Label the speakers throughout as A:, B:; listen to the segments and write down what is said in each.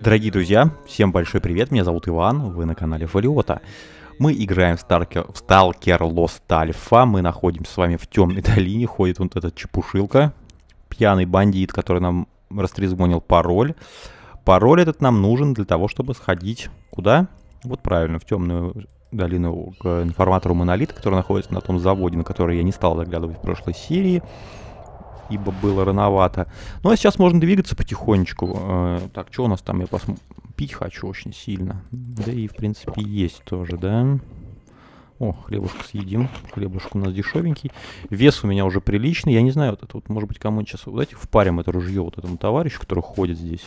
A: Дорогие друзья, всем большой привет, меня зовут Иван, вы на канале Фолиота. Мы играем в Stalker Lost Alpha, мы находимся с вами в темной долине, ходит вот этот чепушилка, пьяный бандит, который нам растрезвонил пароль. Пароль этот нам нужен для того, чтобы сходить куда? Вот правильно, в темную долину к информатору Монолита, который находится на том заводе, на который я не стал заглядывать в прошлой серии, ибо было рановато. Ну а сейчас можно двигаться потихонечку. Так, что у нас там? Я посмотрю. Пить хочу очень сильно. Да и в принципе есть тоже, да. О, хлебушек съедим. Хлебушек у нас дешевенький. Вес у меня уже приличный. Я не знаю, вот это вот, может быть, кому-нибудь сейчас... Давайте впарим это ружье вот этому товарищу, который ходит здесь.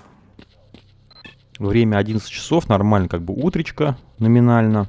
A: Время 11 часов. Нормально, как бы утречка номинально.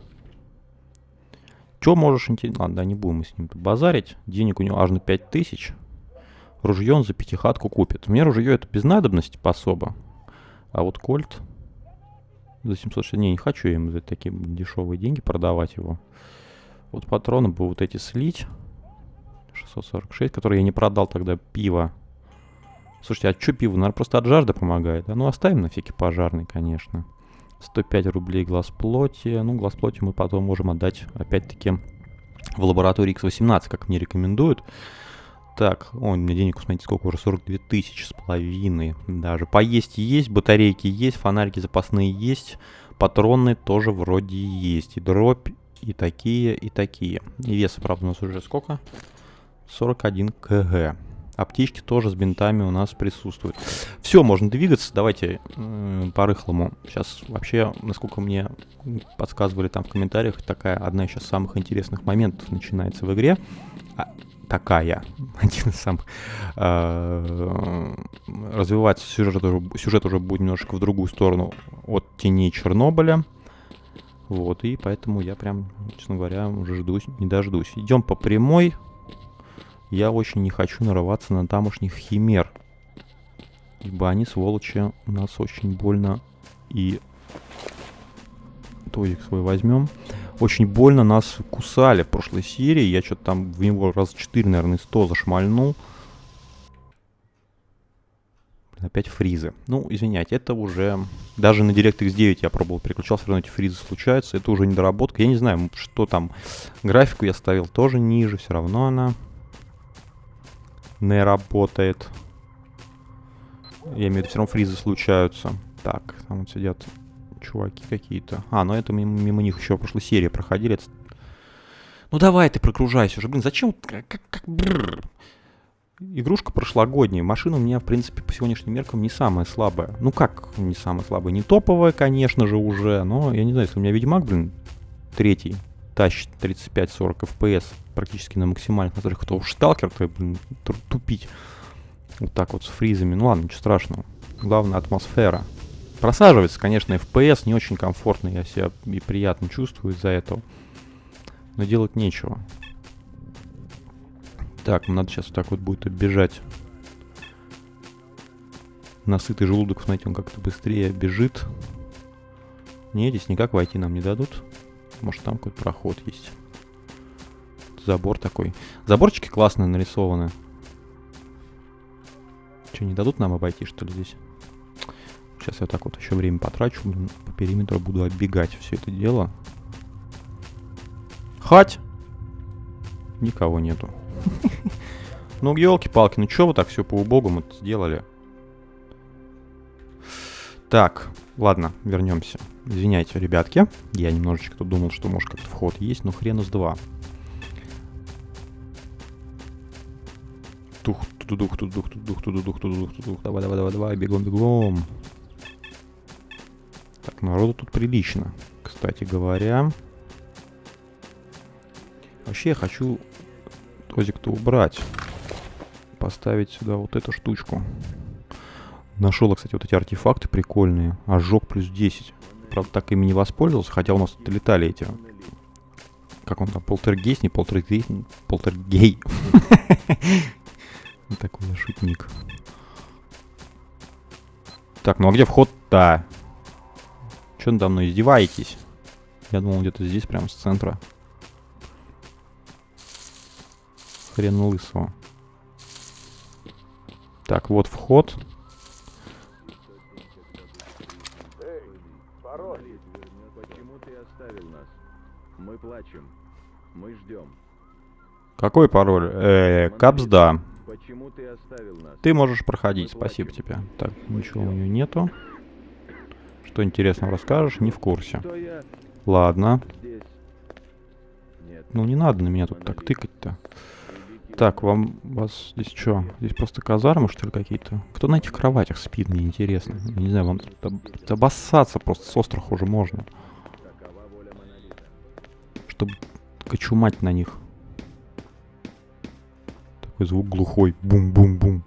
A: Че можешь интересно? Ладно, да, не будем мы с ним базарить. Денег у него аж на 5000. Ружье он за пятихатку купит. Мне ружье это без надобности особо. А вот кольт за 760... Не хочу я ему за такие дешевые деньги продавать его. Вот патроны бы вот эти слить. 646, которые я не продал тогда пиво. Слушайте, а что пиво? Наверное, просто от жажды помогает. Да? Ну, оставим на всякий пожарный, конечно. 105 рублей глаз плоти. Ну, глаз плоти мы потом можем отдать, опять-таки, в лаборатории X18, как мне рекомендуют. Так, о, у меня денег, смотрите, сколько уже, 42 тысячи с половиной даже. Поесть есть, батарейки есть, фонарики запасные есть, патроны тоже вроде есть. И дробь, и такие, и такие. И веса, правда, у нас уже сколько? 41 кг. Аптечки тоже с бинтами у нас присутствуют. Все, можно двигаться. Давайте по-рыхлому. Сейчас вообще, насколько мне подсказывали там в комментариях, такая одна из сейчас самых интересных моментов начинается в игре. Один из самых. Развивается сюжет уже будет немножечко в другую сторону от теней Чернобыля. Вот, и поэтому я прям, честно говоря, уже ждусь, не дождусь. Идем по прямой. Я очень не хочу нарываться на тамошних химер. Ибо они, сволочи, у нас очень больно. И тозик свой возьмем. Очень больно нас кусали в прошлой серии. Я что-то там в него раз 4, наверное, 100 зашмальнул. Опять фризы. Ну, извиняйте, это уже... Даже на DirectX 9 я пробовал, переключал, все равно эти фризы случаются. Это уже недоработка. Я не знаю, что там. Графику я ставил тоже ниже. Все равно она не работает. Я имею в виду, все равно фризы случаются. Так, там вот сидят... чуваки какие-то. А, ну это мимо них еще в прошлой серии проходили. Ну давай ты прогружайся уже. Блин, зачем? Игрушка прошлогодняя. Машина у меня, в принципе, по сегодняшним меркам не самая слабая. Ну как не самая слабая? Не топовая, конечно же, уже. Но я не знаю, если у меня Ведьмак, блин, третий тащит 35-40 FPS практически на максимальных настройках, то уж Сталкер-то, блин, тупить. Вот так вот с фризами. Ну ладно, ничего страшного. Главное атмосфера. Просаживается, конечно, FPS не очень комфортно, я себя и приятно чувствую из-за этого. Но делать нечего. Так, надо сейчас вот так вот будет оббежать. Насытый желудок, смотрите, он как-то быстрее бежит. Не, здесь никак войти нам не дадут. Может, там какой-то проход есть. Забор такой. Заборчики классно нарисованы. Что, не дадут нам обойти, что ли, здесь? Сейчас я так вот еще время потрачу, по периметру буду оббегать все это дело. Хать! Никого нету. Ну, елки-палки, ну что вы так все по-убогому сделали? Так, ладно, вернемся. Извиняйте, ребятки, я немножечко тут думал, что может как-то вход есть, но хрен из два. Давай, бегом. Так, народу тут прилично, кстати говоря. Вообще я хочу тозик-то убрать. Поставить сюда вот эту штучку. Нашел, кстати, вот эти артефакты прикольные. Ожог плюс 10. Правда, так ими не воспользовался, хотя у нас тут летали эти... Как он там, полтергейст, не полтергейст, полтергей. Такой шутник. Так, ну а где вход-то? Че надо мной издеваетесь? Я думал, где-то здесь, прям с центра. Хрен лысого. Так, вот вход. Какой пароль? Капс, да.
B: Почему ты оставил нас?
A: Ты можешь проходить, спасибо тебе. Так, ничего у нее нету. Что интересного расскажешь? Не в курсе.
B: Что я
A: Ладно.
B: здесь? Нет.
A: Ну не надо на меня тут так тыкать-то. Так, вас здесь что? Здесь просто казармы, что ли, какие-то? Кто на этих кроватях спит, мне интересно. Я не знаю, вам тут обоссаться просто с острова уже можно.
B: Такова воля монолита.
A: Чтобы кочумать на них. Такой звук глухой. Бум-бум-бум.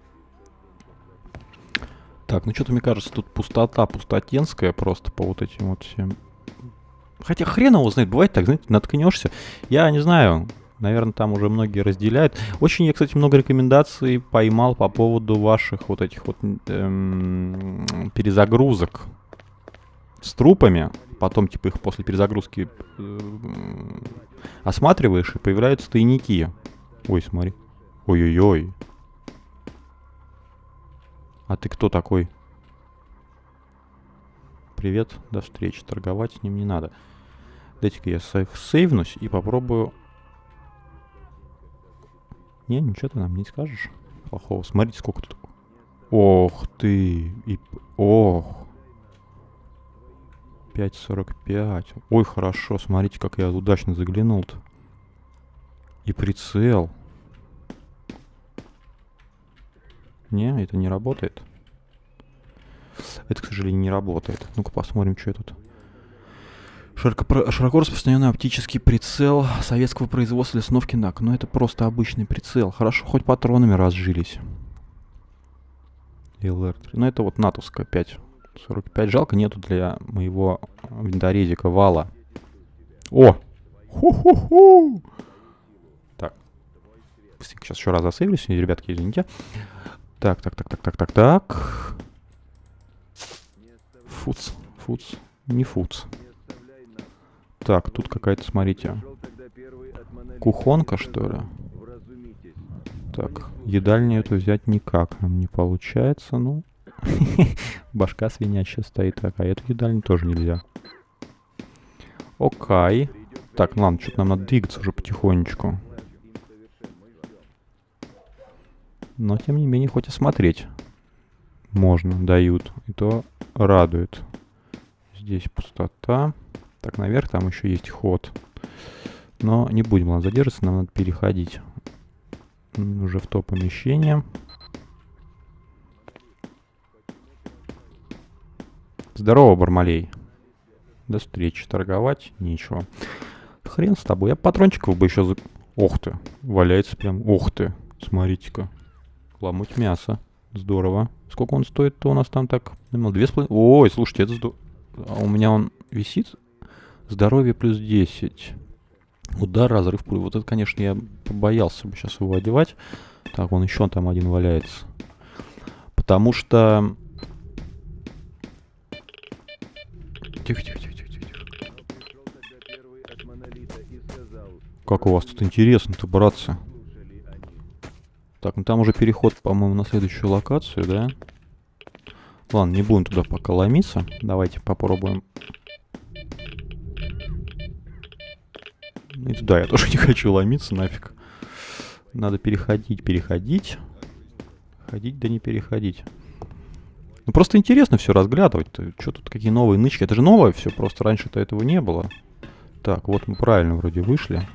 A: Так, ну что-то мне кажется, тут пустота пустотенская просто по вот этим вот всем. Хотя хрен его знает, бывает так, знаете, наткнешься. Я не знаю, наверное, там уже многие разделяют. Очень я, кстати, много рекомендаций поймал по поводу ваших вот этих вот перезагрузок с трупами. Потом, типа, их после перезагрузки осматриваешь, и появляются тайники. Ой, смотри. Ой-ой-ой. А ты кто такой? Привет, до встречи. Торговать с ним не надо. Дайте-ка я сейвнусь и попробую... Не, ничего ты нам не скажешь плохого. Смотрите, сколько тут... Ох ты! Ох! 5.45. Ой, хорошо. Смотрите, как я удачно заглянул-то. И прицел. Не, это не работает. Это, к сожалению, не работает. Ну-ка посмотрим, что я тут. Широко распространенный оптический прицел советского производства для установки НАК. Но это просто обычный прицел. Хорошо, хоть патронами разжились. LR3. Ну это вот натовская 5.45. Жалко, нету для моего винторезика вала. О! Ху-ху-ху! Так. Сейчас еще раз засейвлюсь, ребятки, извините. Так. Фуц. Не фуц. Так, тут какая-то, смотрите, кухонка, что ли? Так, едальню эту взять никак нам не получается, ну. Башка свинячья стоит, так, а эту едальню тоже нельзя. Окей. Так, ладно, что-то нам надо двигаться уже потихонечку. Но, тем не менее, хоть осмотреть можно, дают. И то радует. Здесь пустота. Так, наверх там еще есть ход. Но не будем, ладно, задерживаться, нам надо переходить уже в то помещение. Здорово, Бармалей. До встречи. Торговать нечего. Хрен с тобой. Я патрончиков бы еще... Ох ты. Валяется прям. Ох ты. Смотрите-ка. Ломать мясо. Здорово. Сколько он стоит-то у нас там так? 2,5. Ой, слушайте, это здорово. А у меня он висит? Здоровье плюс 10. Удар, разрыв пули. Вот это, конечно, я побоялся бы сейчас его одевать. Так, вон еще там один валяется. Потому что... Тихо. Как у вас тут интересно-то, братцы. Так, ну там уже переход, по-моему, на следующую локацию, да? Ладно, не будем туда пока ломиться. Давайте попробуем. И туда я тоже не хочу ломиться, нафиг. Надо переходить. Ходить, да не переходить. Ну просто интересно все разглядывать. Что тут, какие новые нычки? Это же новое все, просто раньше-то этого не было. Так, вот мы правильно вроде вышли.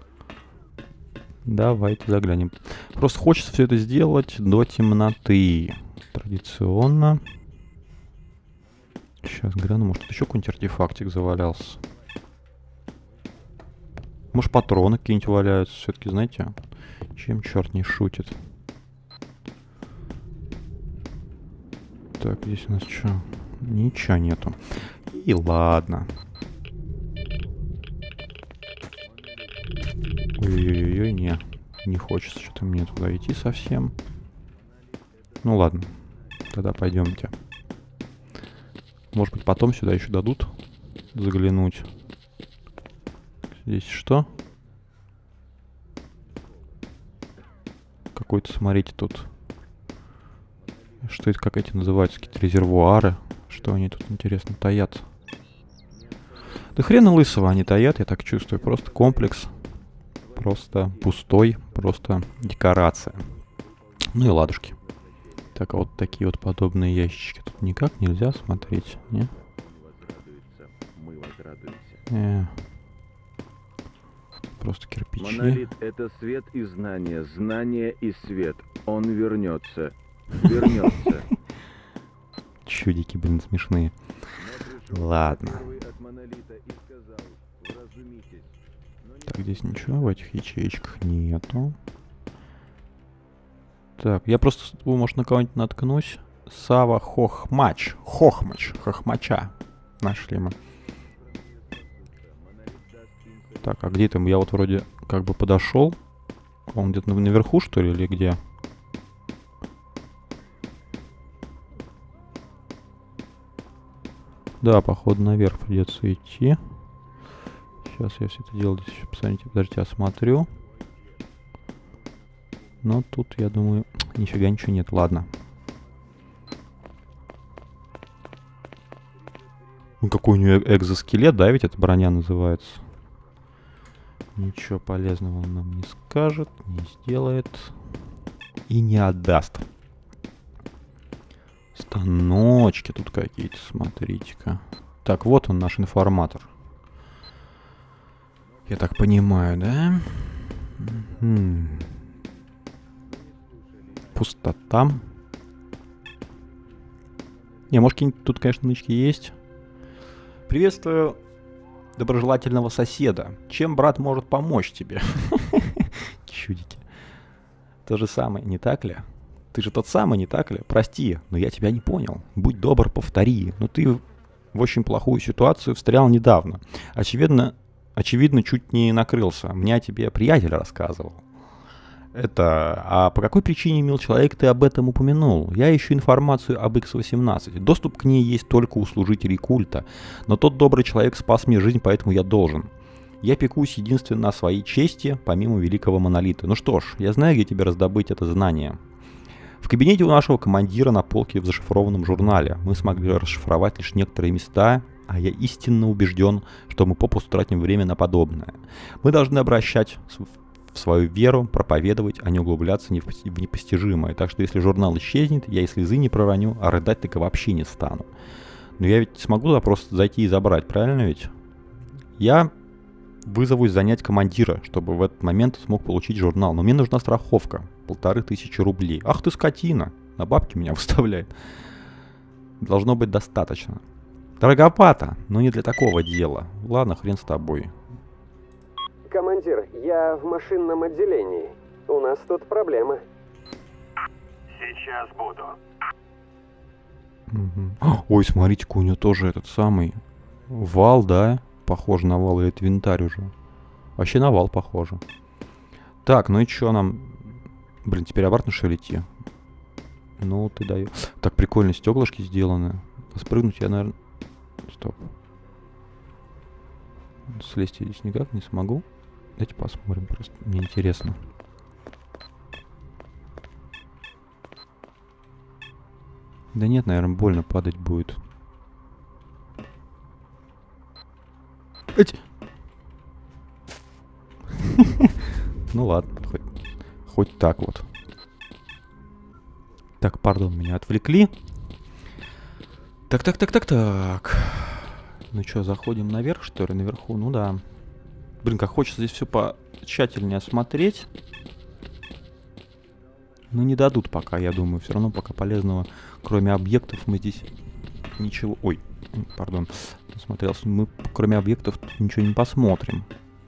A: Давайте заглянем. Просто хочется все это сделать до темноты. Традиционно. Сейчас гляну, может тут еще какой-нибудь артефактик завалялся. Может патроны какие-нибудь валяются. Все-таки, знаете, чем черт не шутит. Так, здесь у нас что? Ничего нету. И ладно. Ой-ой-ой, не хочется что-то мне туда идти совсем. Ну ладно, тогда пойдемте. Может быть, потом сюда еще дадут заглянуть. Здесь что? Какой-то, смотрите, тут... Что это, как эти называются? Какие-то резервуары. Что они тут, интересно, таят? Да хрена лысого они таят, я так чувствую. Просто комплекс просто пустой, просто декорация. Ну и ладушки. Так, а вот такие вот подобные ящички тут никак нельзя смотреть, не?
B: Мы возрадуемся.
A: Просто кирпичи.
B: Монолит — это свет и знание, знание и свет. Он вернется. Вернется.
A: Чудики, блин, смешные. Ладно. Так, здесь ничего в этих ячеечках нету. Так, я просто, может, на кого-нибудь наткнусь. Сава Хохмач. Хохмача. Нашли мы. Так, а где там? Я вот вроде как бы подошел. Он где-то наверху, что ли, или где? Да, походу наверх придется идти. Сейчас я все это дело здесь еще, подождите, осмотрю. Но тут, я думаю, нифига ничего нет. Ладно. Ну, какой у нее экзоскелет, да, ведь эта броня называется. Ничего полезного он нам не скажет, не сделает и не отдаст. Станочки тут какие-то, смотрите-ка. Так, вот он, наш информатор. Я так понимаю, да? Пустота. Не, может, какие-нибудь тут, конечно, нычки есть. Приветствую доброжелательного соседа. Чем брат может помочь тебе? Чудики. То же самое, не так ли? Ты же тот самый, не так ли? Прости, но я тебя не понял. Будь добр, повтори. Но ты в очень плохую ситуацию встрял недавно. Очевидно, чуть не накрылся. Мне о тебе приятель рассказывал. А по какой причине, мил человек, ты об этом упомянул? Я ищу информацию об X-18. Доступ к ней есть только у служителей культа. Но тот добрый человек спас мне жизнь, поэтому я должен. Я пекусь единственно о своей чести, помимо великого монолита. Ну что ж, я знаю, где тебе раздобыть это знание. В кабинете у нашего командира на полке в зашифрованном журнале. Мы смогли расшифровать лишь некоторые места, а я истинно убежден, что мы попусту тратим время на подобное. Мы должны обращать в свою веру, проповедовать, а не углубляться в непостижимое. Так что если журнал исчезнет, я и слезы не пророню, а рыдать так и вообще не стану. Но я ведь смогу туда просто зайти и забрать, правильно ведь? Я вызовусь занять командира, чтобы в этот момент смог получить журнал. Но мне нужна страховка. 1500 рублей. Ах ты скотина! На бабки меня выставляет. Должно быть достаточно. Дороговато, но не для такого дела. Ладно, хрен с тобой.
C: Командир, я в машинном отделении. У нас тут проблемы.
D: Сейчас буду.
A: Ой, смотрите-ка, у него тоже этот самый вал, да? Похоже на вал, или это винтарь уже? Вообще на вал похоже. Так, ну и что нам... Блин, теперь обратно что ли идти? Ну, ты даешь. Так, прикольно, стеклышки сделаны. Спрыгнуть я, наверное... Стоп. Слезть я здесь никак не смогу. Давайте посмотрим, просто мне интересно. Да нет, наверное, больно падать будет. Ну ладно, хоть так вот. Так, пардон, меня отвлекли. Так. Ну что, заходим наверх, что ли? Наверху, ну да. Блин, как хочется здесь все потщательнее осмотреть. Но не дадут пока, я думаю. Все равно пока полезного, кроме объектов, мы здесь ничего... Ой, пардон, смотрелся. Мы кроме объектов ничего не посмотрим.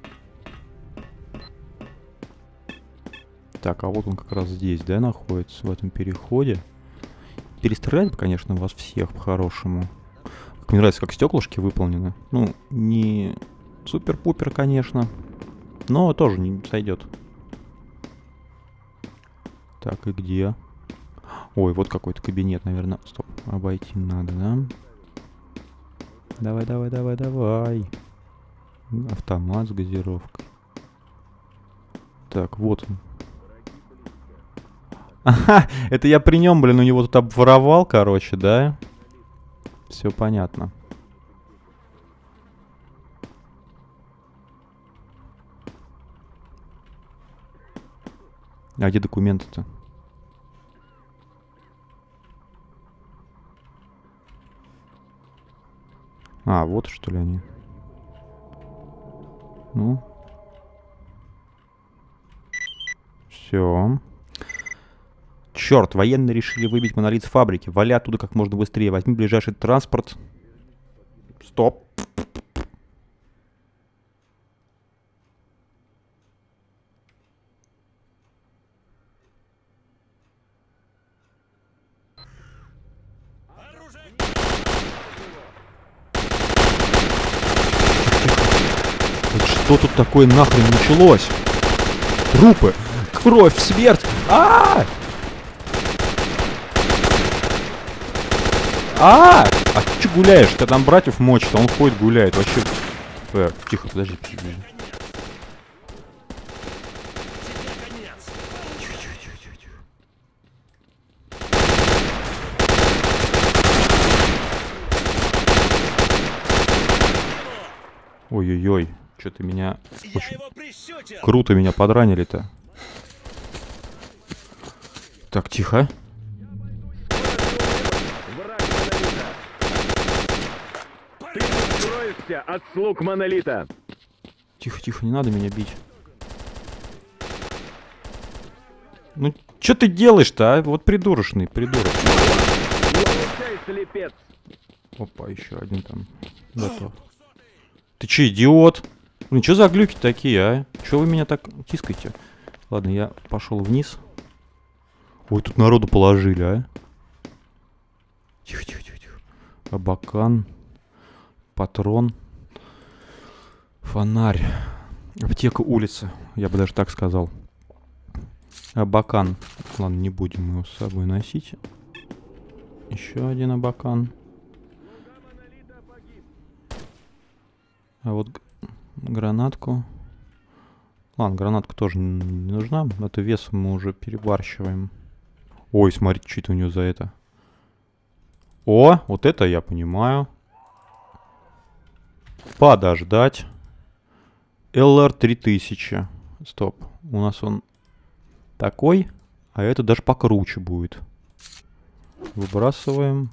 A: Так, а вот он как раз здесь, да, находится, в этом переходе. Перестрелять, конечно, вас всех по-хорошему. Мне нравится, как стеклышки выполнены. Ну, не супер-пупер, конечно, но тоже не сойдет. Так, и где? Ой, вот какой-то кабинет, наверное. Стоп, обойти надо, да? Давай. Автомат с газировкой. Так, вот он. Ага, это я при нем, блин, у него тут обворовал, короче, да? Все понятно. А где документы-то? А, вот что ли они. Ну. Все. Черт, военные решили выбить монолит с фабрики. Вали оттуда как можно быстрее. Возьми ближайший транспорт. Стоп. Что тут такое нахрен началось? Трупы! Кровь, смерть! А ты че гуляешь? Ты там братьев мочит, а он ходит гуляет. Вообще... Тихо, подожди. Тихо. Ой-ой-ой, что-то меня... Очень круто меня подранили-то. Так, тихо.
B: Ты скроешься от слуг монолита.
A: Тихо, не надо меня бить. Ну, что ты делаешь-то, а? Вот придурочный, придурок.
B: Слепец.
A: Опа, еще один там. Готов. Ты че, идиот? Блин, что за глюки такие, а? Че вы меня так тискаете? Ладно, я пошел вниз. Ой, тут народу положили, а? Тихо. Абакан. Патрон. Фонарь. Аптека, улица. Я бы даже так сказал. Абакан. Ладно, не будем его с собой носить. Еще один абакан. А вот гранатку. Ладно, гранатка тоже не нужна. Это весом мы уже перебарщиваем. Ой, смотрите, что это у него за это. О, вот это я понимаю. Подождать. LR 3000. Стоп. У нас он такой, а это даже покруче будет. Выбрасываем.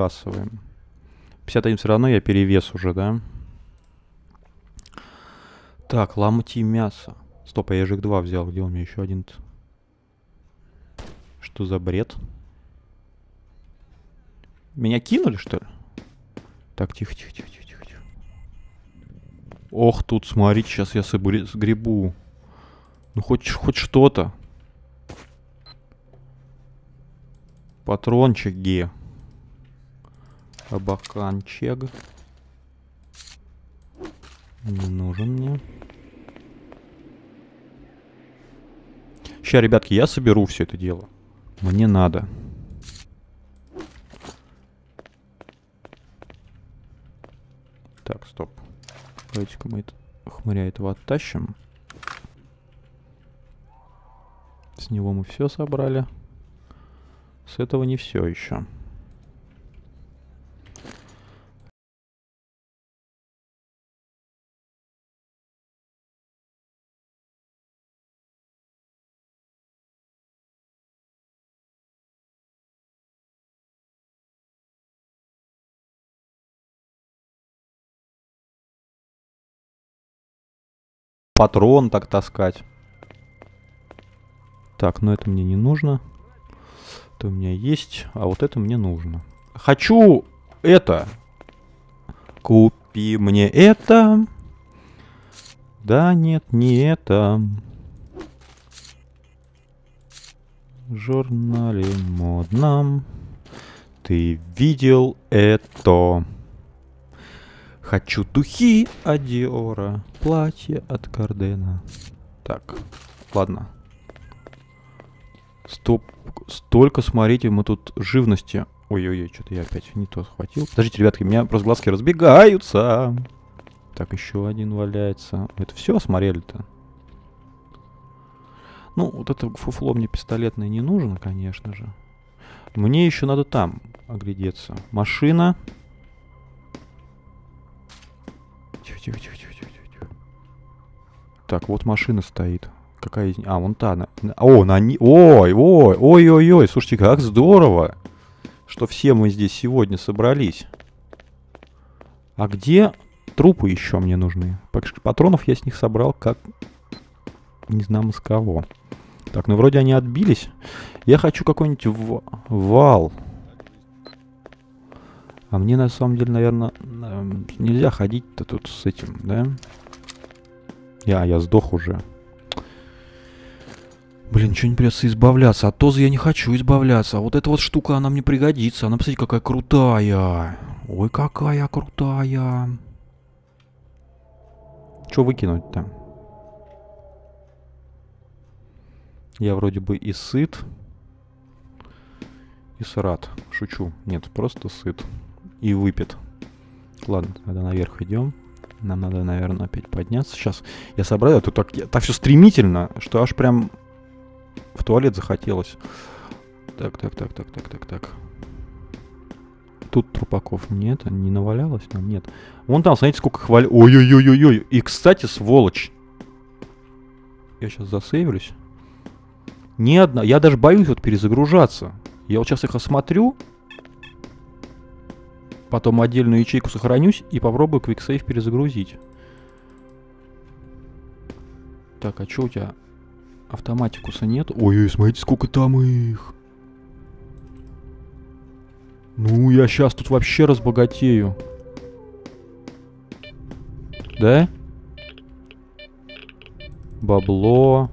A: 51 все равно я перевес уже, да? Так, ломти мясо. Стоп, а я же их 2 взял. Где у меня еще один-то? Что за бред? Меня кинули, что ли? Так, тихо. Ох, тут, смотрите, сейчас я сгребу. Ну, хоть что-то. Патрончик Г. Абаканчик. Не нужен мне. Сейчас, ребятки, я соберу все это дело. Мне надо. Так, стоп. Давайте-ка мы хмыря этого оттащим. С него мы все собрали. С этого не все еще. Патрон так таскать. Так, ну это мне не нужно. Это у меня есть, а вот это мне нужно. Хочу это. Купи мне это. Да нет, не это. В журнале модном ты видел это. Хочу духи от Диора, платье от Кардена. Так, ладно. Стоп, столько, смотрите, мы тут живности. Ой-ой-ой, что-то я опять не то схватил. Подождите, ребятки, у меня просто глазки разбегаются. Так, еще один валяется. Это все осмотрели-то? Ну, вот это фуфло мне пистолетное не нужно, конечно же. Мне еще надо там оглядеться. Машина. Тихо. Так, вот машина стоит. Какая из них? А, вон та. О, на ней. Ой, ой, ой, ой, ой. Слушайте, как здорово, что все мы здесь сегодня собрались. А где трупы еще мне нужны? Патронов я с них собрал, как... Не знаю из кого. Так, ну вроде они отбились. Я хочу какой-нибудь вал. А мне на самом деле, наверное, нельзя ходить-то тут с этим, да? Я сдох уже. Блин, что не придется избавляться. От Тозы я не хочу избавляться. А вот эта вот штука, она мне пригодится. Она, посмотрите, какая крутая. Ой, какая крутая. Что выкинуть-то? Я вроде бы и сыт, и срат. Шучу. Нет, просто сыт. И выпит. Ладно, тогда наверх идем. Нам надо, наверное, опять подняться. Сейчас я собрал. Это так все стремительно, что аж прям в туалет захотелось. Так. Тут трупаков нет. Не навалялось нам? Нет. Вон там, смотрите, сколько хвали... Ой-ой-ой-ой-ой. И, кстати, сволочь. Я сейчас засейвлюсь. Ни одна. Я даже боюсь вот перезагружаться. Я вот сейчас их осмотрю. Потом отдельную ячейку сохранюсь и попробую QuickSave перезагрузить. Так, а что у тебя? Автоматикуса нет? Ой, смотрите, сколько там их. Ну, я сейчас тут вообще разбогатею. Да? Бабло.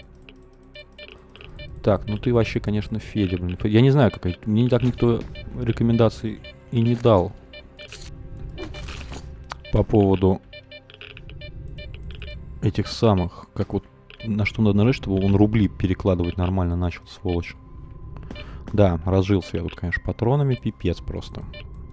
A: Так, ну ты вообще, конечно, Федя, блин. Я не знаю, какая... Мне так никто рекомендаций и не дал. По поводу этих самых, как вот на что надо нажать, чтобы он рубли перекладывать нормально начал, сволочь. Да, разжился я тут, конечно, патронами, пипец просто.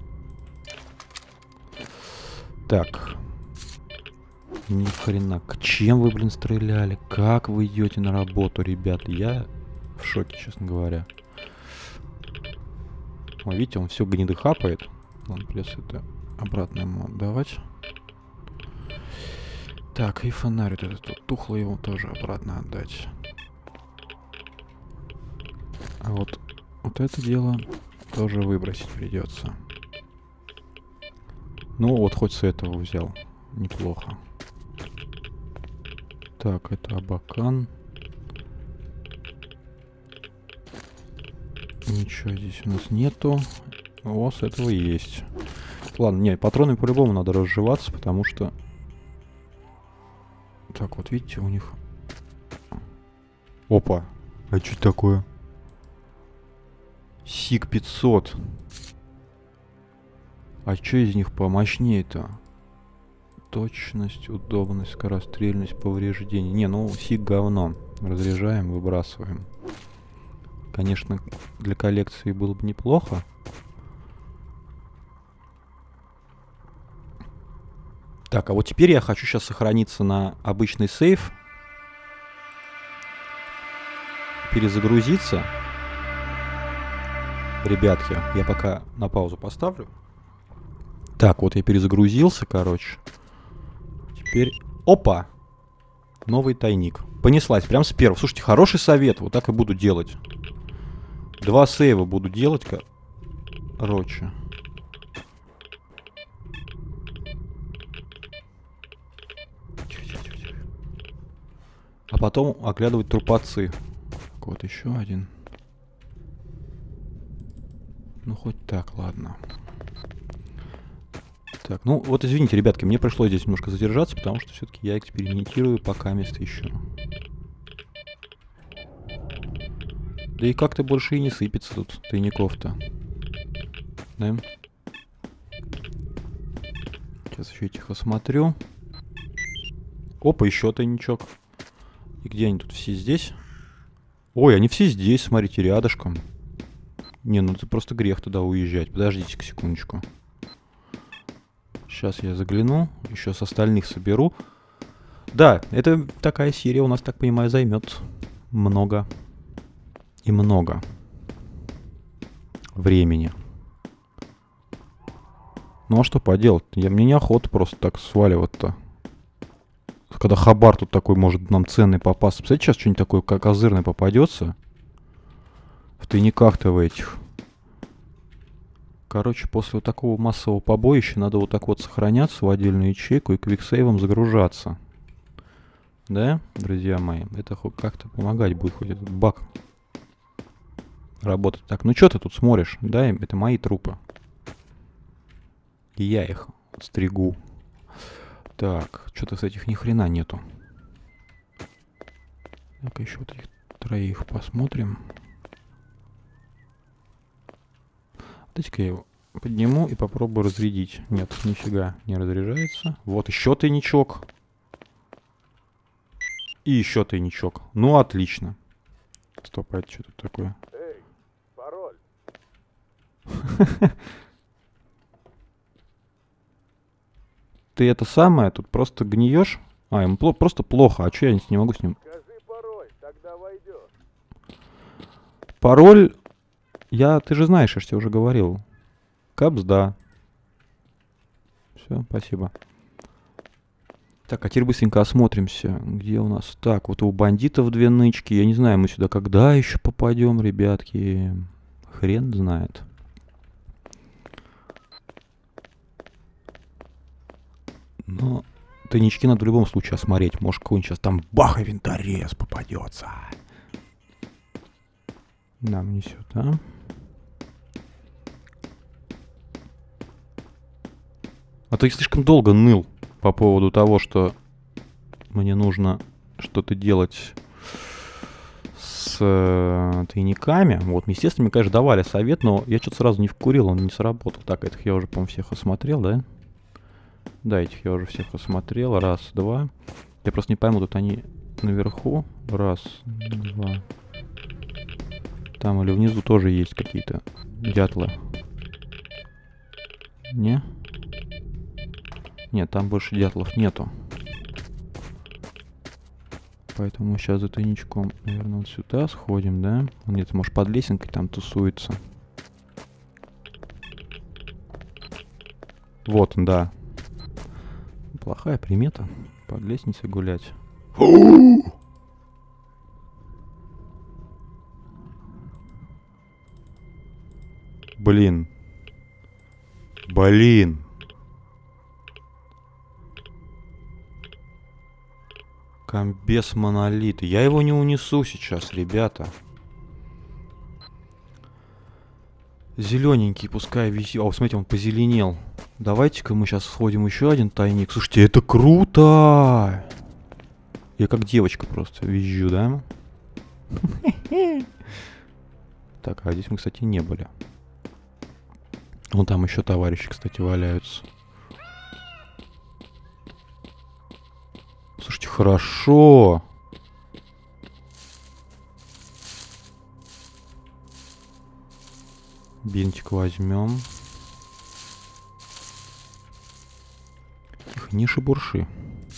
A: Так. Ни хрена. К чем вы, блин, стреляли? Как вы идете на работу, ребята? Я в шоке, честно говоря. О, видите, он все гниды хапает. Ладно, придется это обратно ему отдавать. Так, и фонарь вот этот тухло его тоже обратно отдать. А вот это дело тоже выбросить придется. Ну вот хоть с этого взял. Неплохо. Так, это Абакан. Ничего здесь у нас нету. О, с этого есть. Ладно, не, патроны по-любому надо разжеваться, потому что... Так, вот видите, у них... Опа! А что такое? СИГ 500. А что из них помощнее-то? Точность, удобность, скорострельность, повреждение. Не, ну СИГ говно. Разряжаем, выбрасываем. Конечно, для коллекции было бы неплохо. Так, а вот теперь я хочу сейчас сохраниться на обычный сейф. Перезагрузиться. Ребятки, я пока на паузу поставлю. Так, вот я перезагрузился, короче. Теперь... Опа! Новый тайник. Понеслась, прям с первого. Слушайте, хороший совет. Вот так и буду делать. 2 сейва буду делать, короче. А потом оглядывать трупацы. Вот еще один. Ну, хоть так, ладно. Так, ну вот извините, ребятки, мне пришлось здесь немножко задержаться, потому что все-таки я экспериментирую пока место еще. Да и как-то больше и не сыпется тут тайников-то. Да? Сейчас еще этих осмотрю. Опа, еще тайничок. И где они тут все здесь? Ой, они все здесь, смотрите, рядышком. Не, ну это просто грех туда уезжать. Подождите-ка секундочку. Сейчас я загляну. Еще с остальных соберу. Да, это такая серия у нас, так понимаю, займет много. И много времени. Ну а что поделать? Мне неохота просто так сваливать-то. Когда хабар тут такой может нам ценный попасться. Представляете, сейчас что-нибудь такое козырное попадется. В тайниках-то в этих. Короче, после вот такого массового побоища надо вот так вот сохраняться в отдельную ячейку и квиксейвом загружаться. Да, друзья мои? Это хоть как-то помогать будет, хоть этот баг работать. Так, ну что ты тут смотришь? Да, это мои трупы. И я их стригу. Так, что-то с этих ни хрена нету. Так, еще вот этих троих посмотрим. Дайте-ка я его подниму и попробую разрядить. Нет, нифига не разряжается. Вот еще тайничок. И еще тайничок. Ну, отлично. Стоп, а это что тут такое?
D: Эй, пароль.
A: Ты это самое, тут просто гниешь? А, ему просто плохо. А что я не могу с ним?
D: Скажи пароль, тогда войдешь.
A: Пароль... Ты же знаешь, я же тебе уже говорил. Капс, да. Все, спасибо. Так, а теперь быстренько осмотримся. Где у нас? Так, вот у бандитов 2 нычки. Я не знаю, мы сюда когда еще попадем, ребятки. Хрен знает. Но тайнички надо в любом случае осмотреть. Может, какой-нибудь сейчас там баха-винторез попадется. Нам не сюда. А то я слишком долго ныл по поводу того, что мне нужно что-то делать с тайниками. Вот, естественно, мне, конечно, давали совет, но я что-то сразу не вкурил, он не сработал. Так, этих я уже, по-моему, всех осмотрел, да? Да, этих я уже всех осмотрел. Раз, два. Я просто не пойму, тут они наверху. Раз, два. Там или внизу тоже есть какие-то дятлы. Не? Нет, там больше дятлов нету. Поэтому мы сейчас за тайничком, наверное, вот сюда сходим, да? Он где-то, может, под лесенкой там тусуется. Вот он, да. Плохая примета. Под лестницей гулять. Блин. Блин. Комбез монолит. Я его не унесу сейчас, ребята. Зелененький, пускай висит. О, смотрите, он позеленел. Давайте-ка мы сейчас сходим еще один тайник. Слушайте, это круто! Я как девочка просто визжу, да? Так, а здесь мы, кстати, не были. Вон там еще товарищи, кстати, валяются. Слушайте, хорошо. Бинтик возьмем. Их не шебурши.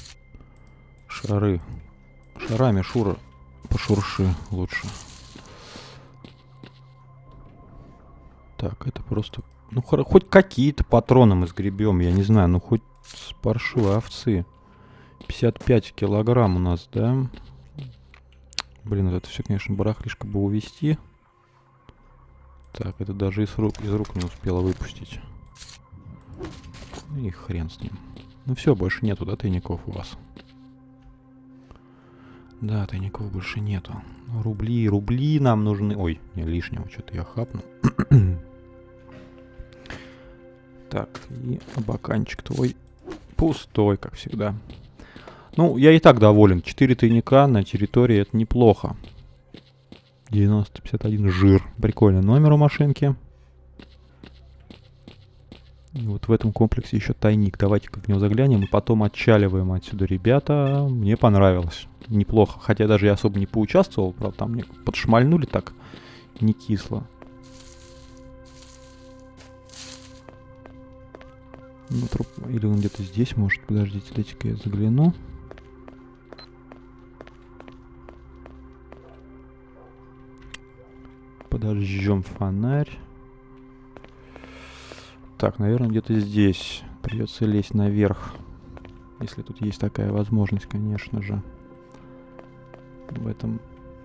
A: Шары. Шарами Шура пошурши лучше. Так, это просто... Ну, хоть какие-то патроны мы сгребем, я не знаю, ну хоть с паршивой овцы. 55 килограмм у нас, да? Блин, вот это все, конечно, барахлишко бы увести. Так, это даже из рук не успела выпустить. И хрен с ним. Ну все, больше нету, да, тайников у вас? Да, тайников больше нету. Рубли нам нужны. Ой, не лишнего, что-то я хапну. Так, и абаканчик твой пустой, как всегда. Ну, я и так доволен. 4 тайника на территории, это неплохо. 90-51 жир. Прикольный номер у машинки. И вот в этом комплексе еще тайник. Давайте-ка в него заглянем и потом отчаливаем отсюда, ребята. Мне понравилось. Неплохо. Хотя даже я особо не поучаствовал. Правда, там мне подшмальнули так не кисло. Ну, или он где-то здесь, может. Подождите, дайте-ка я загляну. Подожжем фонарь. Так, наверное, где-то здесь. Придется лезть наверх. Если тут есть такая возможность, конечно же. В этом...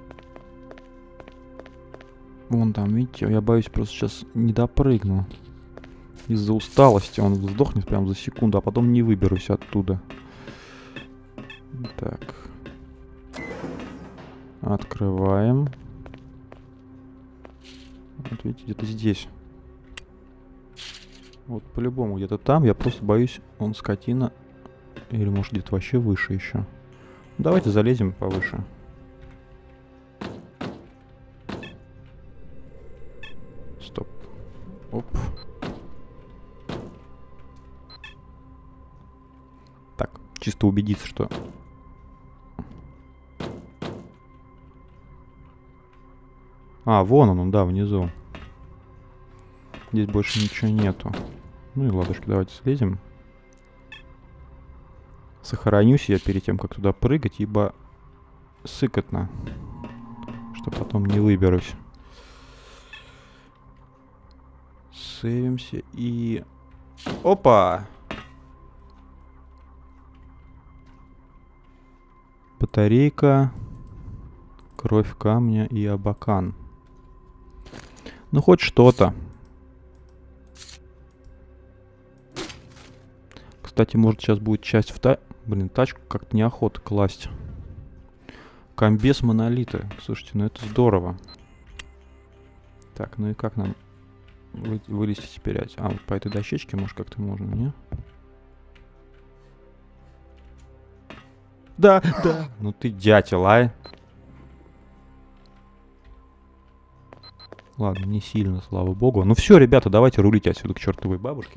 A: Вон там, видите, я боюсь, просто сейчас не допрыгну. Из-за усталости он сдохнет прям за секунду, а потом не выберусь оттуда. Так. Открываем. Вот видите, где-то здесь. Вот по-любому где-то там. Я просто боюсь, он скотина. Или может где-то вообще выше еще. Давайте залезем повыше. Стоп. Оп. Так, чисто убедиться, что... А, вон он, да, внизу. Здесь больше ничего нету. Ну и ладушки, давайте слезем. Сохранюсь я перед тем, как туда прыгать, ибо сыкотно, что потом не выберусь. Сейвимся и... Опа! Батарейка, кровь камня и абакан. Ну, хоть что-то. Кстати, может сейчас будет часть в Блин, тачку как-то неохота класть. Комбез монолита. Слушайте, ну это здорово. Так, ну и как нам вылезти теперь? А, вот по этой дощечке, может, как-то можно, не? Да, да. Ну ты дятел, а? Ладно, не сильно, слава богу. Ну все, ребята, давайте рулить отсюда к чертовой бабушке.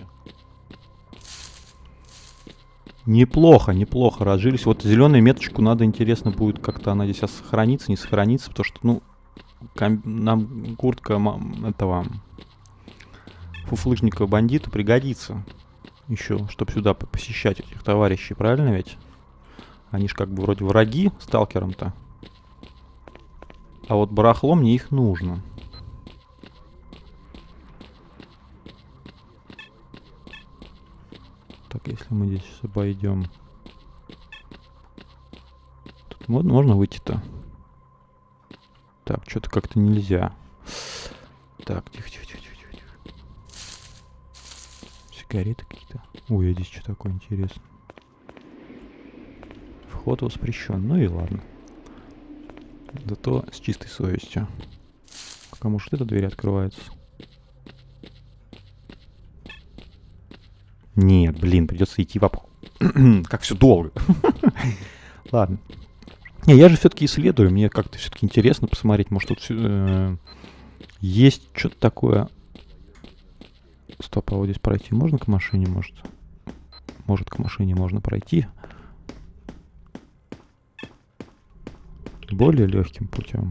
A: Неплохо, неплохо разжились. Вот зеленую меточку надо, интересно будет, как-то она здесь сохранится, не сохранится, потому что, ну, нам куртка этого фуфлыжника бандита пригодится еще, чтобы сюда посещать этих товарищей, правильно ведь? Они ж как бы вроде враги сталкерам-то. А вот барахло мне их нужно. Так, если мы здесь обойдем. Тут можно выйти-то? Так, что-то как-то нельзя. Так, тихо, тихо, тихо, тихо, тихо. Сигареты какие-то. Ой, а здесь что такое интересно? Вход воспрещен. Ну и ладно. Зато с чистой совестью. А может эта дверь открывается? Нет, блин, придется идти в обход. Как все долго. Ладно. Не, я же все-таки исследую. Мне как-то все-таки интересно посмотреть. Может тут есть что-то такое. Стоп, а вот здесь пройти можно к машине? Может к машине можно пройти. Более легким путем.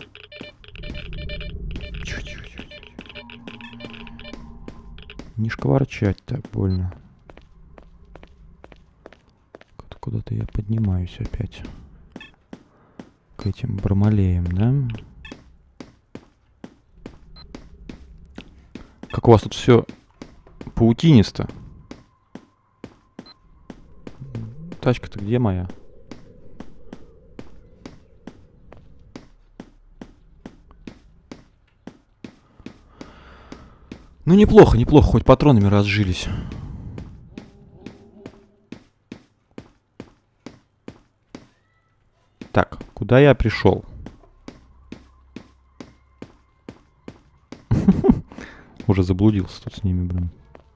A: Не шкварчать так больно. Куда-то я поднимаюсь опять. К этим бармалеям, да? Как у вас тут все паутинисто. Тачка-то где моя? Ну, неплохо, неплохо, хоть патронами разжились. Так, куда я пришел? Уже заблудился тут с ними, блин.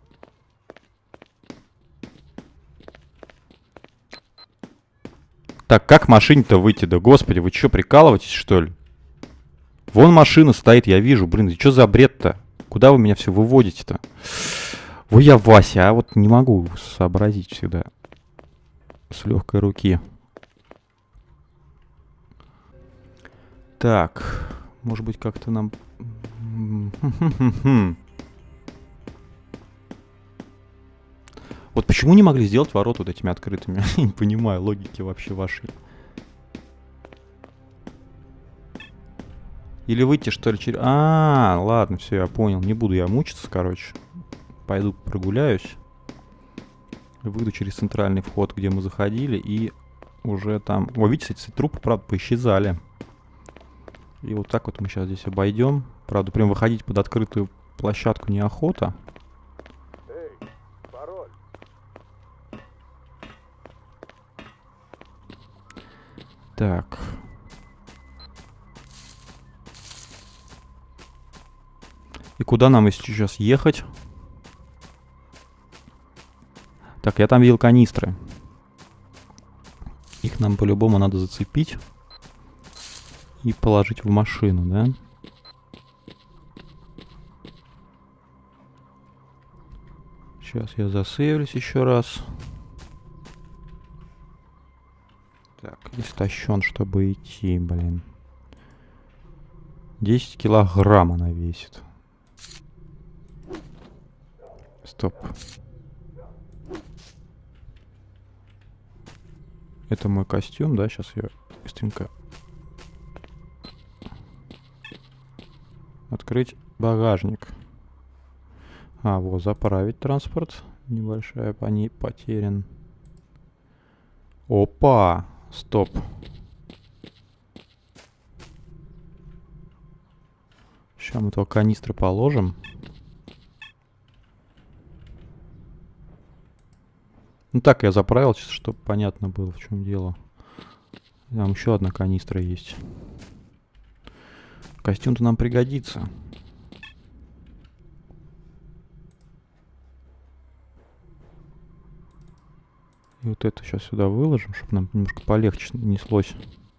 A: Так, как машине-то выйти? Да господи, вы что, прикалываетесь, что ли? Вон машина стоит, я вижу, блин, и что за бред-то? Куда вы меня все выводите-то? Вы я Вася, а вот не могу сообразить всегда. С легкой руки. Так, может быть, как-то нам... Вот почему не могли сделать ворота вот этими открытыми? Я не понимаю логики вообще вашей. Или выйти, что ли, через... А, ладно, все, я понял. Не буду я мучиться, короче. Пойду прогуляюсь. Выйду через центральный вход, где мы заходили, и уже там... О, видите, эти трупы, правда, поисчезали. И вот так вот мы сейчас здесь обойдем. Правда, прям выходить под открытую площадку неохота.
D: Эй, пароль.
A: Так. И куда нам если сейчас ехать? Так, я там видел канистры. Их нам по-любому надо зацепить и положить в машину, да? Сейчас я засейвлюсь еще раз. Так, истощен, чтобы идти, блин. 10 килограмм она весит. Стоп. Это мой костюм, да? Сейчас я быстренько... Открыть багажник. А, вот, заправить транспорт. Небольшая по ней потерян. Опа! Стоп. Сейчас мы этого канистры положим. Ну так я заправил, чисто чтобы понятно было, в чем дело. Там еще одна канистра есть. Костюм-то нам пригодится. И вот это сейчас сюда выложим, чтобы нам немножко полегче неслось.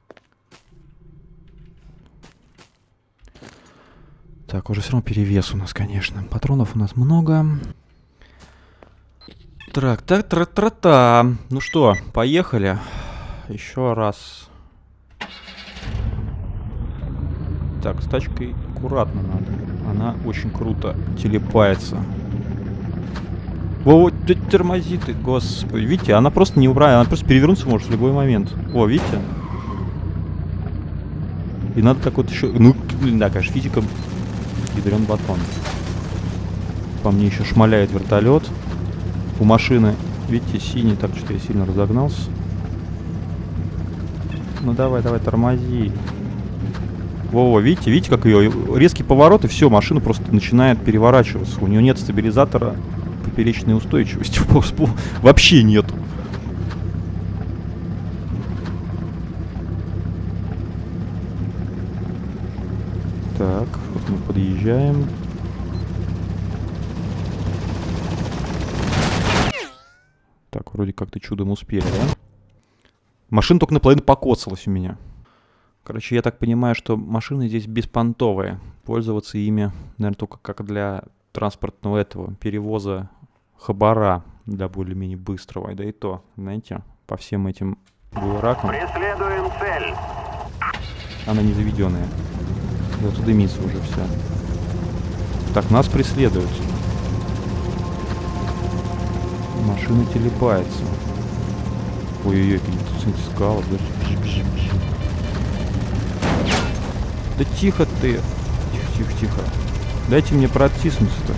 A: Так, уже все равно перевес у нас, конечно. Патронов у нас много. Так, тра-та. Ну что, поехали. Еще раз. Так, с тачкой аккуратно надо. Она очень круто телепается. Во, тормози ты, господи. Видите, она просто не убрала, она просто перевернуться может в любой момент. О, видите? И надо так вот еще... Ну, блин, да, конечно, физиком ядрен батон. По мне еще шмаляет вертолет. У машины, видите, синий, так что я сильно разогнался. Ну давай, тормози. Во, видите, как ее резкий поворот, и все, машина просто начинает переворачиваться. У нее нет стабилизатора поперечной устойчивости. Вообще нету. Так, вот мы подъезжаем. Так, вроде как-то чудом успели, да? Машина только наполовину покоцалась у меня. Короче, я так понимаю, что машины здесь беспонтовые. Пользоваться ими, наверное, только как для транспортного этого перевоза хабара, для более-менее быстрого. Да и то, знаете, по всем этим буеракам.
E: Преследуем цель.
A: Она не заведенная. И вот дымится уже вся. Так, нас преследуют. Машина телепается. Ой-ой-ой, какие-то скалы. Да тихо ты. Тихо. Дайте мне протиснуться-то.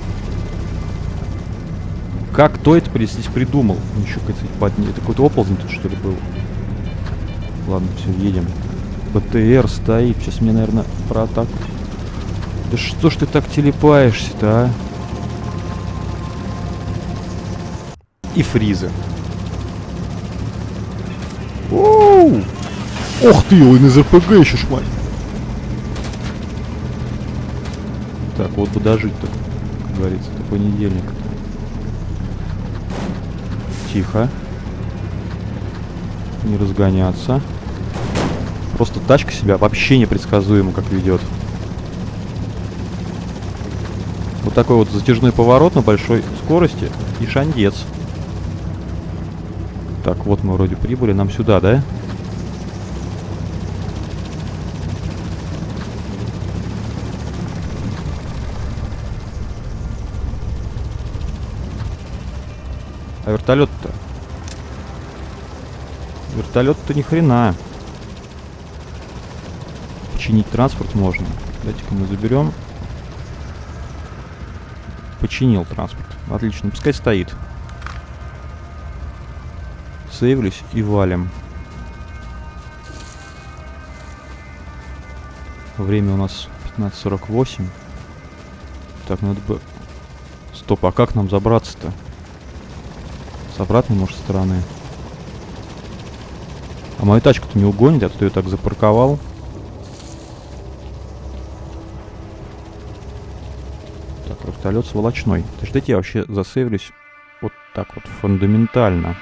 A: Как кто это здесь придумал? Еще это какой-то оползень тут что ли был? Ладно, все, едем. БТР стоит. Сейчас мне, наверное, про атаку. Да что ж ты так телепаешься-то, а? И фризы. Оу! Ох ты, он из РПГ еще шмаль. Так, вот бы дожить-то, как говорится, это понедельник. Тихо. Не разгоняться. Просто тачка себя вообще непредсказуемо как ведет. Вот такой вот затяжной поворот на большой скорости и шандец. Так, вот мы вроде прибыли. Нам сюда, да? А вертолет-то? Вертолет-то ни хрена. Починить транспорт можно. Давайте-ка мы заберем. Починил транспорт. Отлично, пускай стоит. Сейвлюсь и валим. Время у нас 15:48. Так, надо бы... Стоп, а как нам забраться-то? С обратной, может, стороны? А мою тачку-то не угонит, я тут ее так запарковал. Так, вертолет сволочной. Подождите, я вообще засейвлюсь вот так вот фундаментально.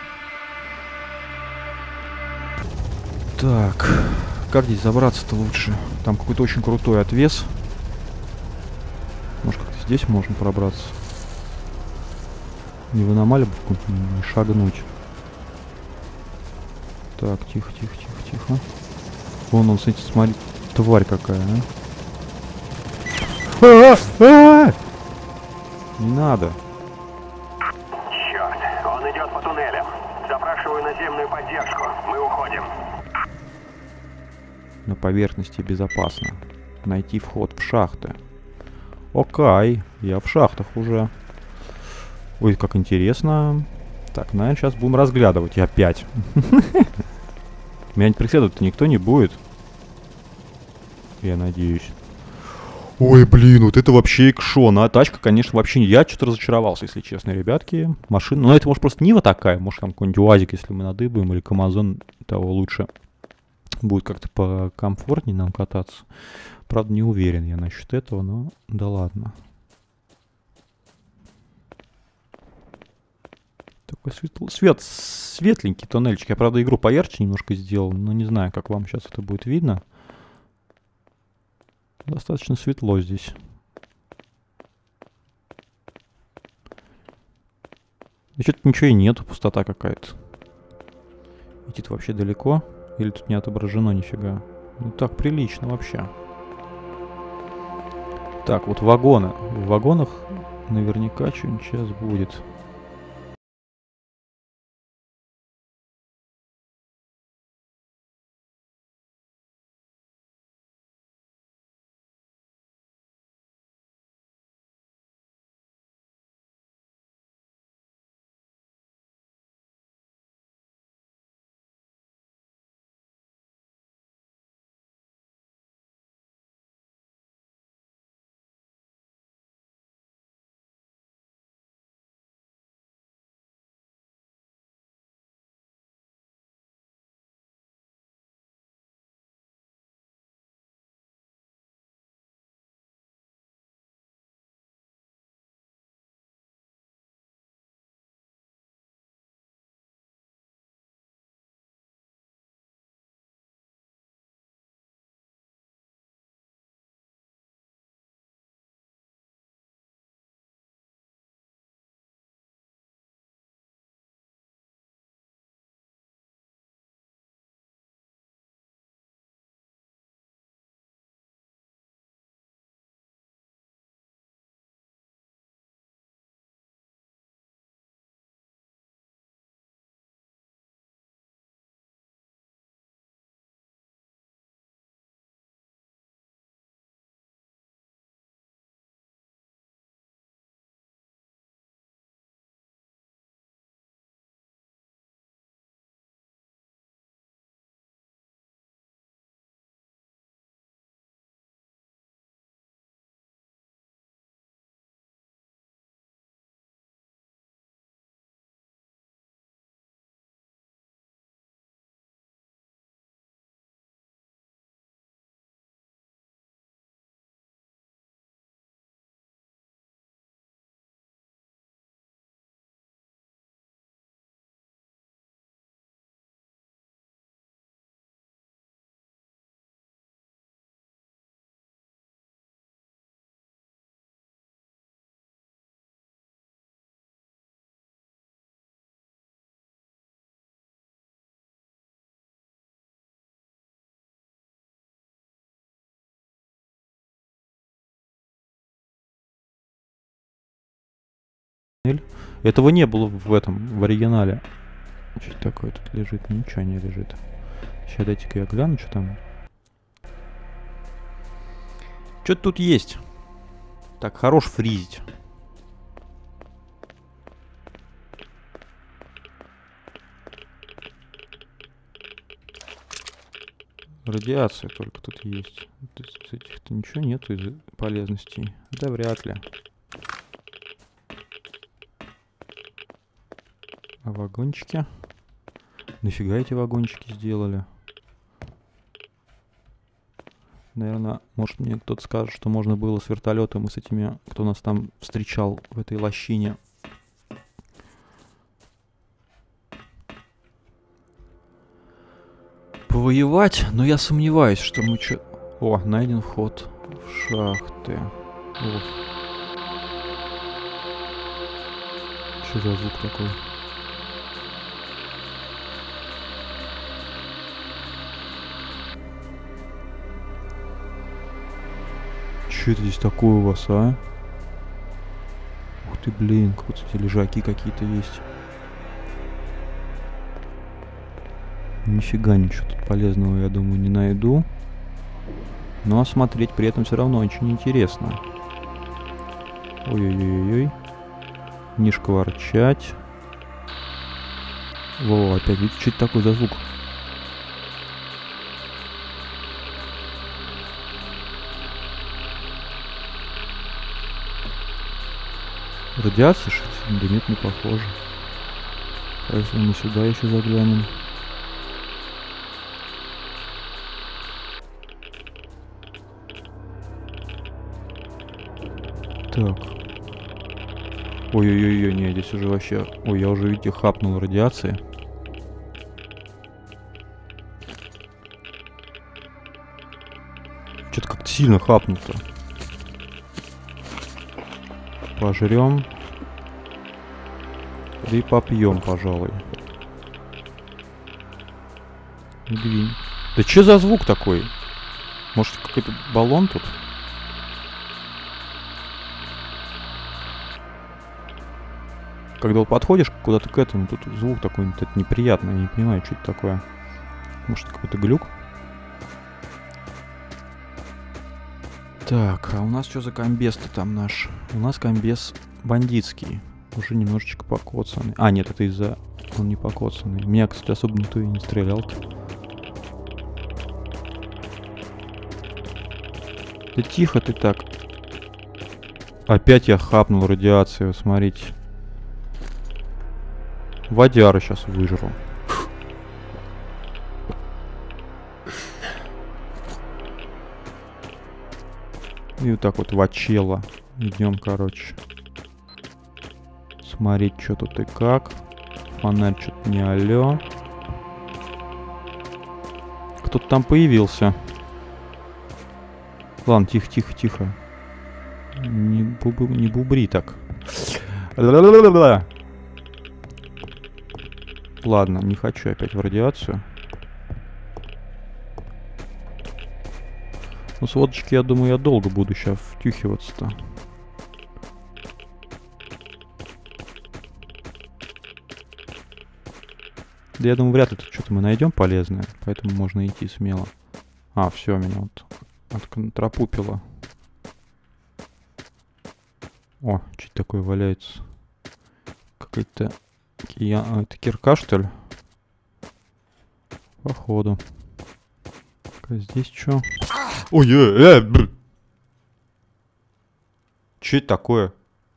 A: Так, как здесь забраться-то лучше? Там какой-то очень крутой отвес. Может, как-то здесь можно пробраться? Не в аномалию не шагнуть. Так, тихо, тихо, тихо, тихо. Вон он, смотри, тварь какая, а? Не надо.
E: Черт, он идет по туннелям. Запрашиваю наземную поддержку. Мы уходим.
A: На поверхности безопасно. Найти вход в шахты. Окей, я в шахтах уже. Ой, как интересно. Так, наверное, сейчас будем разглядывать. И опять. Меня не преследовать-то никто не будет. Я надеюсь. Ой, блин, вот это вообще экшон. А тачка, конечно, вообще не... Я что-то разочаровался, если честно, ребятки. Машина... Ну, это, может, просто Нива такая. Может, там какой-нибудь УАЗик, если мы надыбаем. Или Камазон, того лучше. Будет как-то покомфортнее нам кататься. Правда, не уверен я насчет этого, но да ладно. Такой светленький туннельчик. Я, правда, игру поярче немножко сделал, но не знаю, как вам сейчас это будет видно. Достаточно светло здесь. И что-то ничего и нету, пустота какая-то. Идти-то вообще далеко. Или тут не отображено нифига. Ну так, прилично вообще. Так, вот вагоны. В вагонах наверняка что-нибудь сейчас будет. Этого не было в этом, в оригинале. Что такое тут лежит? Ничего не лежит. Сейчас дайте-ка я гляну, что там. Что-то тут есть. Так, хорош фризить. Радиация только тут есть. Из этих-то ничего нету из полезностей. Да вряд ли. А вагончики? Нафига эти вагончики сделали? Наверное, может мне кто-то скажет, что можно было с вертолетом и с этими, кто нас там встречал в этой лощине. Повоевать, но я сомневаюсь, что мы что... О, найден вход в шахты. Вот. Что за звук такой? Что это здесь такое у вас, а? Ух ты, блин, кстати, лежаки какие-то есть. Нифига ничего тут полезного, я думаю, не найду. Но осмотреть при этом все равно очень интересно. Ой-ой-ой-ой. Не шкварчать. Во, опять, видите, что это такое за звук? Радиация, что ли? Да нет, не похоже. А если мы сюда еще заглянем? Так. Ой-ой-ой, не, здесь уже вообще... Ой, я уже, видите, хапнул радиации. Что-то как-то сильно хапнул-то. Пожрем. Да и попьем, пожалуй. Двинь. Да что за звук такой? Может, какой-то баллон тут? Когда вот подходишь куда-то к этому, тут звук такой неприятный. Я не понимаю, что это такое. Может, какой-то глюк? Так, а у нас что за комбез-то там наш? У нас комбез бандитский. Уже немножечко покоцанный. А, нет, это из-за... Он не покоцанный. Меня, кстати, особо никто и не стрелял-то. Да тихо ты так. Опять я хапнул радиацию, смотрите. Водяры сейчас выжру. И вот так вот в очело идем, короче. Смотреть, что тут и как. Фонарь что-то не алё. Кто-то там появился. Ладно, тихо, тихо, тихо. Не бубри так. Ладно, не хочу опять в радиацию. Ну, с водочки, я думаю, я долго буду сейчас втюхиваться-то. Да я думаю, вряд ли тут что-то мы найдем полезное, поэтому можно идти смело. А, все, меня вот отконтрапупило. О, что-то такое валяется. Какая-то... Это кирка, что ли? Походу. Здесь что? Ой, Че это такое?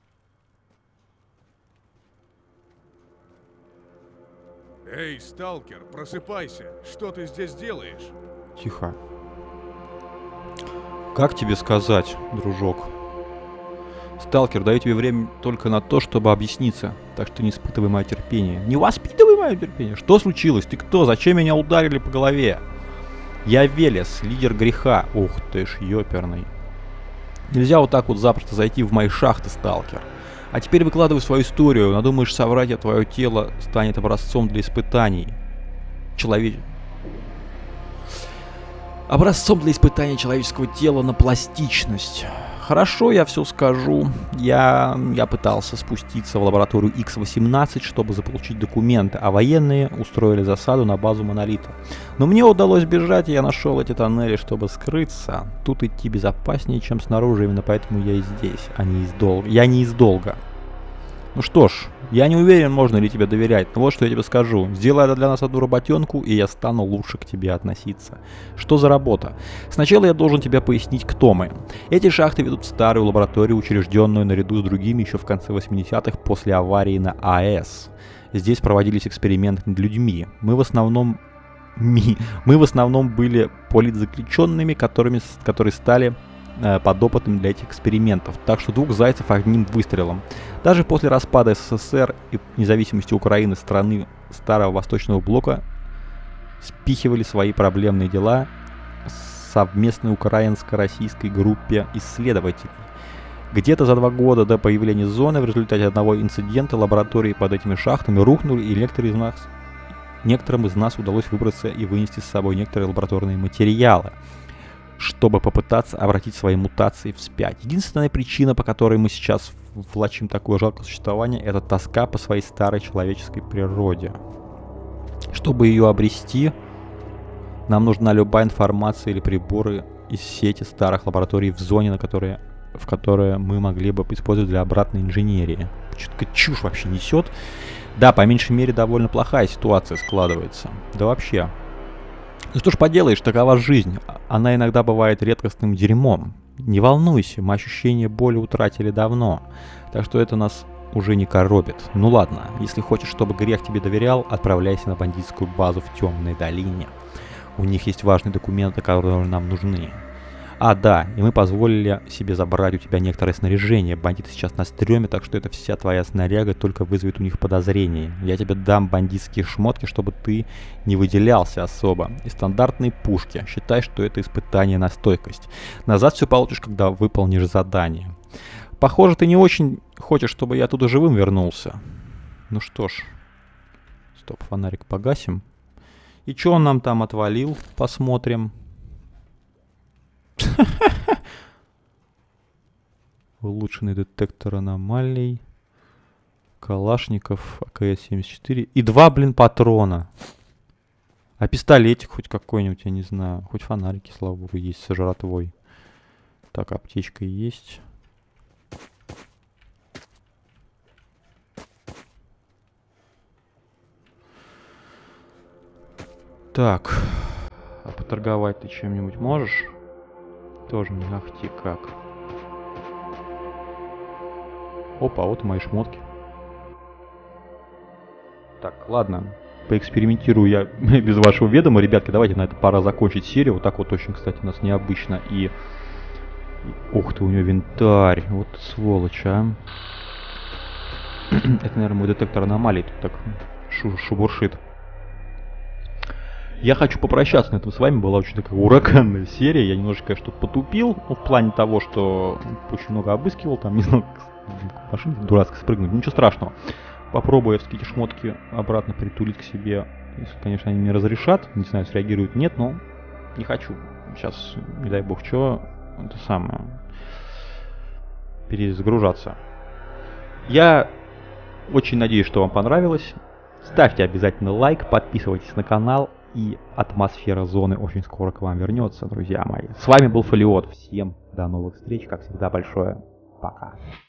D: Эй, сталкер, просыпайся. Что ты здесь делаешь?
A: Тихо. Как тебе сказать, дружок? Сталкер, даю тебе время только на то, чтобы объясниться. Так что не испытывай мое терпение. Не воспитывай мое терпение. Что случилось? Ты кто? Зачем меня ударили по голове? Я Велес, лидер греха. Ух ты ж, ёперный. Нельзя вот так вот запросто зайти в мои шахты, сталкер. А теперь выкладывай свою историю. Надумаешь соврать, а твое тело станет образцом для испытаний. Образцом для испытаний человеческого тела на пластичность. Хорошо, я все скажу. Я пытался спуститься в лабораторию X-18, чтобы заполучить документы, а военные устроили засаду на базу Монолита. Но мне удалось бежать, и я нашел эти тоннели, чтобы скрыться. Тут идти безопаснее, чем снаружи, именно поэтому я и здесь, а не из долга. Я не из долга. Ну что ж, я не уверен, можно ли тебе доверять, но вот что я тебе скажу. Сделай для нас одну работенку, и я стану лучше к тебе относиться. Что за работа? Сначала я должен тебе пояснить, кто мы. Эти шахты ведут в старую лабораторию, учрежденную наряду с другими еще в конце 80-х после аварии на АЭС. Здесь проводились эксперименты над людьми. Мы в основном были политзаключенными, которые стали подопытными для этих экспериментов. Так что двух зайцев одним выстрелом. Даже после распада СССР и независимости Украины, страны старого Восточного блока, спихивали свои проблемные дела совместной украинско-российской группе исследователей. Где-то за 2 года до появления зоны в результате одного инцидента лаборатории под этими шахтами рухнули, и некоторым из нас удалось выбраться и вынести с собой некоторые лабораторные материалы, чтобы попытаться обратить свои мутации вспять. Единственная причина, по которой мы сейчас влачим такое жалкое существование, это тоска по своей старой человеческой природе. Чтобы ее обрести, нам нужна любая информация или приборы из сети старых лабораторий в зоне, в которые мы могли бы использовать для обратной инженерии. Что-то чушь вообще несет. Да, по меньшей мере, довольно плохая ситуация складывается. Да вообще. Ну что ж поделаешь, такова жизнь. Она иногда бывает редкостным дерьмом. Не волнуйся, мы ощущение боли утратили давно. Так что это нас уже не коробит. Ну ладно, если хочешь, чтобы грех тебе доверял, отправляйся на бандитскую базу в Темной долине. У них есть важные документы, которые нам нужны. А, да, и мы позволили себе забрать у тебя некоторое снаряжение. Бандиты сейчас на стреме, так что это вся твоя снаряга только вызовет у них подозрение. Я тебе дам бандитские шмотки, чтобы ты не выделялся особо. И стандартные пушки. Считай, что это испытание на стойкость. Назад все получишь, когда выполнишь задание. Похоже, ты не очень хочешь, чтобы я оттуда живым вернулся. Ну что ж. Стоп, фонарик погасим. И что он нам там отвалил? Посмотрим. Улучшенный детектор аномалий. Калашников, АКС-74. И 2, патрона. А пистолетик хоть какой-нибудь, я не знаю. Хоть фонарики, слава богу, есть со жратвой. Так, аптечка есть. Так. А поторговать ты чем-нибудь можешь? Тоже не ахти как. Опа, вот мои шмотки. Так, ладно. Поэкспериментирую я без вашего ведома. Ребятки, давайте на это пора закончить серию. Вот так вот очень, кстати, у нас необычно. И... Ух ты, у него винтарь. Вот сволочь, а. Это, наверное, мой детектор аномалий тут так шебуршит. Я хочу попрощаться на этом с вами. Была очень такая ураганная серия. Я немножечко, конечно, тут потупил. Ну, в плане того, что очень много обыскивал. Там не знаю, машина дурацко спрыгнуть. Ничего страшного. Попробую я эти шмотки обратно притулить к себе. Если, конечно, они мне разрешат. Не знаю, среагируют, нет, но не хочу. Сейчас, не дай бог, что это самое. Перезагружаться. Я очень надеюсь, что вам понравилось. Ставьте обязательно лайк, подписывайтесь на канал. И атмосфера зоны очень скоро к вам вернется, друзья мои. С вами был Фолиот. Всем до новых встреч. Как всегда, большое пока.